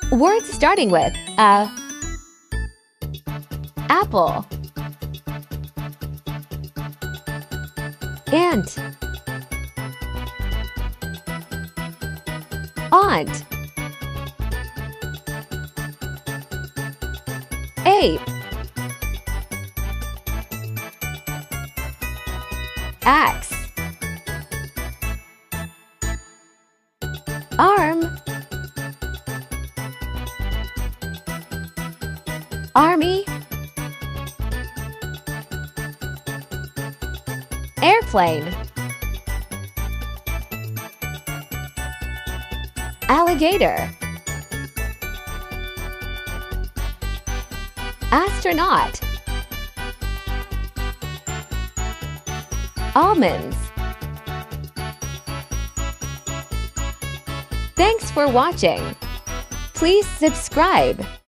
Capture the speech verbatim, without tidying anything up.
Words starting with a. Apple. Ant. Aunt. Ape. Axe. Arm. Army. Airplane. Alligator. Astronaut. Almonds. Thanks for watching. Please subscribe.